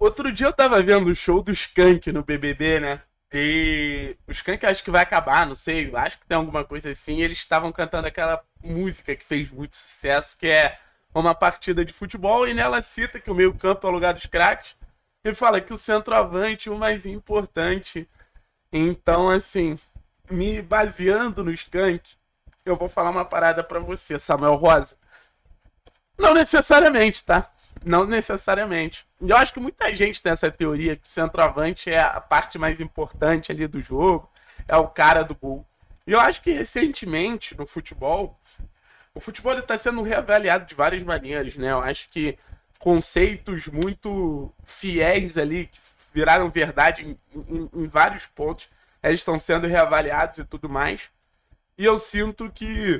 Outro dia eu tava vendo o show do Skank no BBB, né? E o Skank acho que vai acabar, não sei, acho que tem alguma coisa assim. Eles estavam cantando aquela música que fez muito sucesso, que é uma partida de futebol, e nela cita que o meio-campo é o lugar dos craques. E fala que o centroavante é o mais importante. Então, assim, me baseando no Skank, eu vou falar uma parada pra você, Samuel Rosa. Não necessariamente, tá? Não necessariamente. E eu acho que muita gente tem essa teoria que o centroavante é a parte mais importante ali do jogo, é o cara do gol. E eu acho que recentemente no futebol, o futebol está sendo reavaliado de várias maneiras, né? Eu acho que conceitos muito fiéis ali, que viraram verdade em vários pontos, eles estão sendo reavaliados e tudo mais. E eu sinto que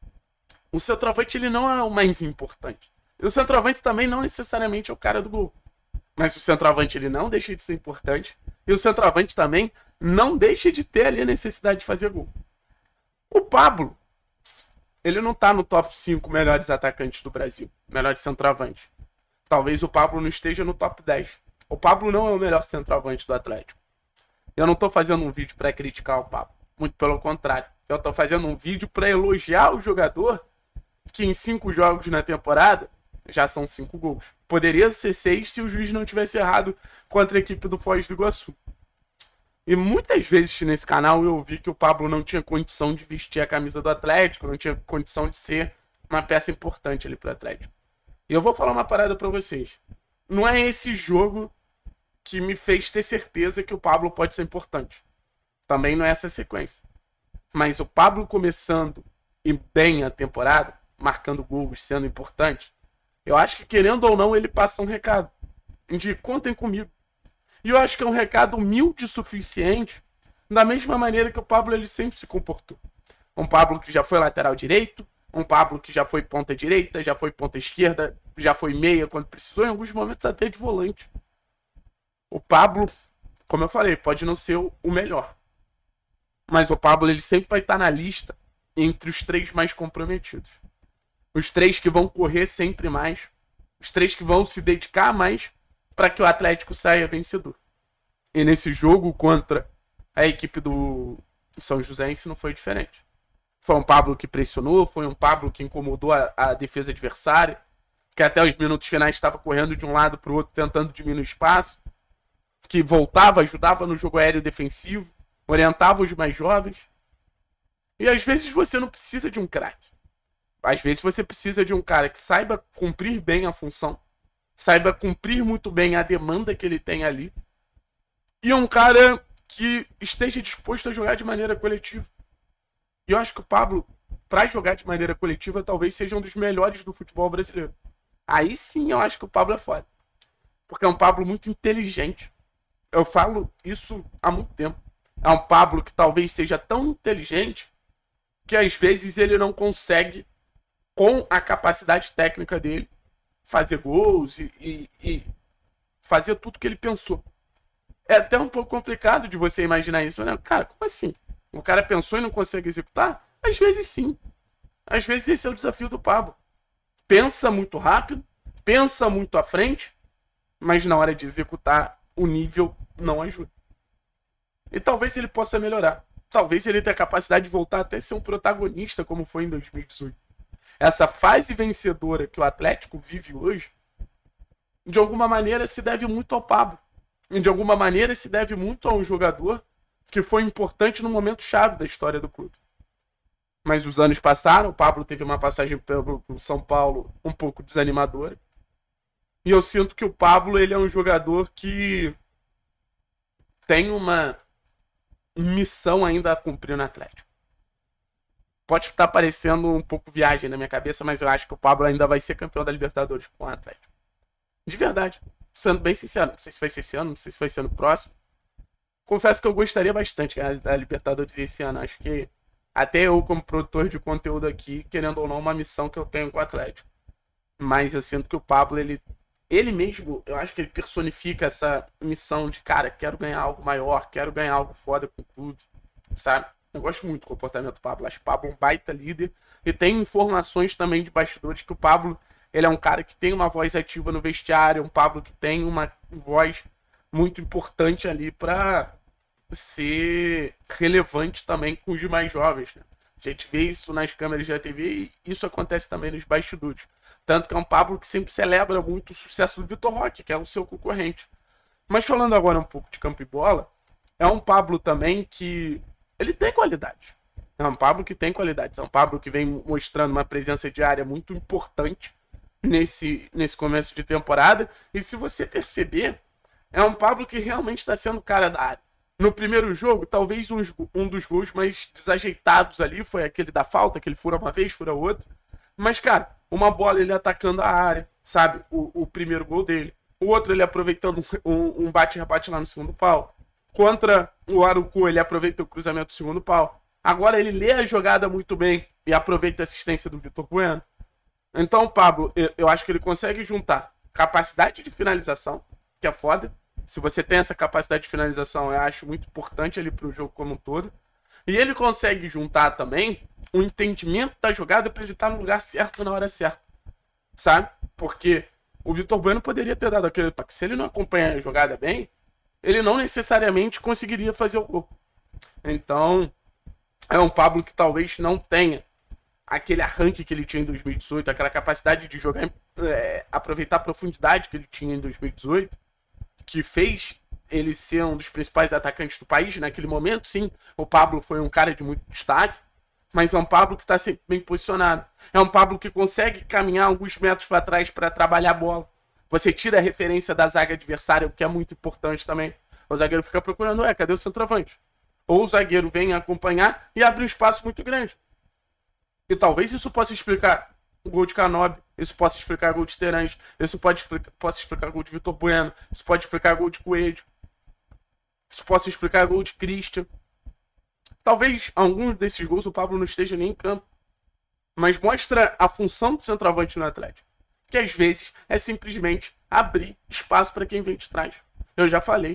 o centroavante ele não é o mais importante. E o centroavante também não necessariamente é o cara do gol. Mas o centroavante ele não deixa de ser importante. E o centroavante também não deixa de ter ali a necessidade de fazer gol. O Pablo, ele não tá no top 5 melhores atacantes do Brasil. Melhores centroavantes. Talvez o Pablo não esteja no top 10. O Pablo não é o melhor centroavante do Atlético. Eu não tô fazendo um vídeo para criticar o Pablo. Muito pelo contrário. Eu tô fazendo um vídeo para elogiar o jogador que em 5 jogos na temporada já são 5 gols. Poderia ser 6 se o juiz não tivesse errado contra a equipe do Foz do Iguaçu. E muitas vezes nesse canal eu vi que o Pablo não tinha condição de vestir a camisa do Atlético, não tinha condição de ser uma peça importante ali pro Atlético. E eu vou falar uma parada pra vocês. Não é esse jogo que me fez ter certeza que o Pablo pode ser importante. Também não é essa sequência. Mas o Pablo começando e bem a temporada, marcando gols, sendo importante, eu acho que querendo ou não ele passa um recado de contem comigo. E eu acho que é um recado humilde o suficiente, da mesma maneira que o Pablo ele sempre se comportou. Um Pablo que já foi lateral direito, um Pablo que já foi ponta direita, já foi ponta esquerda, já foi meia quando precisou, em alguns momentos até de volante. O Pablo, como eu falei, pode não ser o melhor. Mas o Pablo ele sempre vai estar na lista entre os 3 mais comprometidos. Os 3 que vão correr sempre mais. Os 3 que vão se dedicar mais para que o Atlético saia vencedor. E nesse jogo contra a equipe do São Joséense não foi diferente. Foi um Pablo que pressionou, foi um Pablo que incomodou a defesa adversária, que até os minutos finais estava correndo de um lado para o outro, tentando diminuir o espaço, que voltava, ajudava no jogo aéreo defensivo, orientava os mais jovens. E às vezes você não precisa de um craque. Às vezes você precisa de um cara que saiba cumprir bem a função, saiba cumprir muito bem a demanda que ele tem ali, e um cara que esteja disposto a jogar de maneira coletiva. E eu acho que o Pablo, para jogar de maneira coletiva, talvez seja um dos melhores do futebol brasileiro. Aí sim eu acho que o Pablo é foda. Porque é um Pablo muito inteligente. Eu falo isso há muito tempo. É um Pablo que talvez seja tão inteligente que às vezes ele não consegue, com a capacidade técnica dele, fazer gols e fazer tudo que ele pensou. É até um pouco complicado de você imaginar isso, né? Cara, como assim? O cara pensou e não consegue executar? Às vezes sim. Às vezes esse é o desafio do Pablo. Pensa muito rápido, pensa muito à frente, mas na hora de executar, o nível não ajuda. E talvez ele possa melhorar. Talvez ele tenha a capacidade de voltar até ser um protagonista, como foi em 2018. Essa fase vencedora que o Atlético vive hoje, de alguma maneira se deve muito ao Pablo. E de alguma maneira se deve muito a um jogador que foi importante no momento chave da história do clube. Mas os anos passaram, o Pablo teve uma passagem pelo São Paulo um pouco desanimadora. E eu sinto que o Pablo ele é um jogador que tem uma missão ainda a cumprir no Atlético. Pode estar parecendo um pouco viagem na minha cabeça, mas eu acho que o Pablo ainda vai ser campeão da Libertadores com o Atlético. De verdade. Sendo bem sincero, não sei se vai ser esse ano, não sei se vai ser no próximo. Confesso que eu gostaria bastante da Libertadores esse ano. Acho que até eu, como produtor de conteúdo aqui, querendo ou não, uma missão que eu tenho com o Atlético. Mas eu sinto que o Pablo, ele mesmo, eu acho que ele personifica essa missão de, cara, quero ganhar algo maior, quero ganhar algo foda com o clube, sabe? Eu gosto muito do comportamento do Pablo. Acho o Pablo um baita líder. E tem informações também de bastidores que o Pablo Ele é um cara que tem uma voz ativa no vestiário, um Pablo que tem uma voz muito importante ali para ser relevante também com os mais jovens, né? A gente vê isso nas câmeras da TV e isso acontece também nos bastidores. Tanto que é um Pablo que sempre celebra muito o sucesso do Vitor Roque, que é o seu concorrente. Mas falando agora um pouco de campo e bola, é um Pablo também que ele tem qualidade. É um Pablo que tem qualidade. É um Pablo que vem mostrando uma presença diária muito importante nesse começo de temporada. E se você perceber, é um Pablo que realmente está sendo o cara da área. No primeiro jogo, talvez um dos gols mais desajeitados ali foi aquele da falta, que ele fura uma vez, fura outra. Mas, cara, uma bola ele atacando a área, sabe? O primeiro gol dele. O outro ele aproveitando um bate-rebate lá no segundo pau. Contra o Arucu, ele aproveita o cruzamento do segundo pau. Agora ele lê a jogada muito bem e aproveita a assistência do Vitor Bueno. Então, Pablo, eu acho que ele consegue juntar capacidade de finalização, que é foda. Se você tem essa capacidade de finalização, eu acho muito importante ali pro jogo como um todo. E ele consegue juntar também um entendimento da jogada para ele estar no lugar certo na hora certa. Sabe? Porque o Vitor Bueno poderia ter dado aquele toque. Se ele não acompanha a jogada bem, ele não necessariamente conseguiria fazer o gol. Então, é um Pablo que talvez não tenha aquele arranque que ele tinha em 2018, aquela capacidade de jogar, aproveitar a profundidade que ele tinha em 2018, que fez ele ser um dos principais atacantes do país naquele momento. Sim, o Pablo foi um cara de muito destaque, mas é um Pablo que está sempre bem posicionado. É um Pablo que consegue caminhar alguns metros para trás para trabalhar a bola. Você tira a referência da zaga adversária, o que é muito importante também. O zagueiro fica procurando, cadê o centroavante? Ou o zagueiro vem acompanhar e abre um espaço muito grande. E talvez isso possa explicar o gol de Canobi, isso possa explicar o gol de Terãs, isso possa explicar o gol de Vitor Bueno, isso pode explicar o gol de Coelho, isso possa explicar o gol de Christian. Talvez alguns desses gols o Pablo não esteja nem em campo, mas mostra a função do centroavante no Atlético, que às vezes é simplesmente abrir espaço para quem vem de trás. Eu já falei,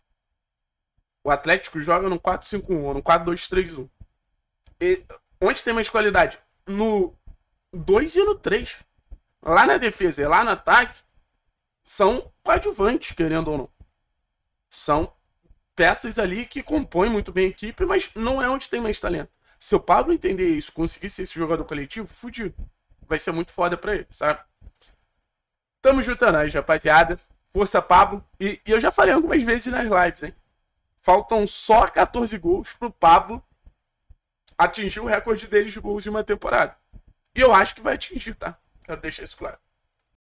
o Atlético joga no 4-5-1 ou no 4-2-3-1. E onde tem mais qualidade? No 2 e no 3. Lá na defesa e lá no ataque, são coadjuvantes, querendo ou não. São peças ali que compõem muito bem a equipe, mas não é onde tem mais talento. Se o Pablo entender isso, conseguir ser esse jogador coletivo, fudido. Vai ser muito foda pra ele, sabe? Tamo juntando, rapaziada. Força, Pablo. E eu já falei algumas vezes nas lives, hein? Faltam só 14 gols pro Pablo atingir o recorde dele de gols em uma temporada. E eu acho que vai atingir, tá? Quero deixar isso claro.